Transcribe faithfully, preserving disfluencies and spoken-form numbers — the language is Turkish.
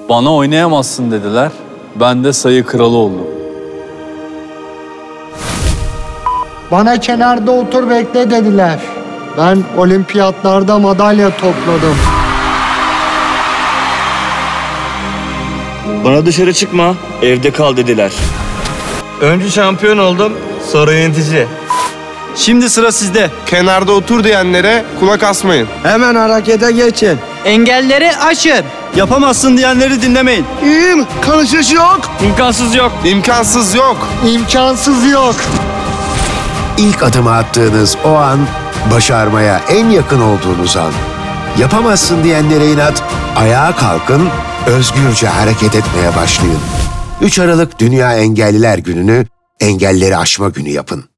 Bana oynayamazsın dediler. Ben de sayı kralı oldum. Bana kenarda otur bekle dediler. Ben olimpiyatlarda madalya topladım. Bana dışarı çıkma, evde kal dediler. Önce şampiyon oldum, sonra yönetici. Şimdi sıra sizde. Kenarda otur diyenlere kulak asmayın. Hemen harekete geçin. Engelleri aşın. Yapamazsın diyenleri dinlemeyin. İyiyim, karışış yok. İmkansız yok. İmkansız yok. İmkansız yok. İlk adımı attığınız o an, başarmaya en yakın olduğunuz an. Yapamazsın diyenlere inat, ayağa kalkın, özgürce hareket etmeye başlayın. üç Aralık Dünya Engelliler Günü'nü engelleri aşma günü yapın.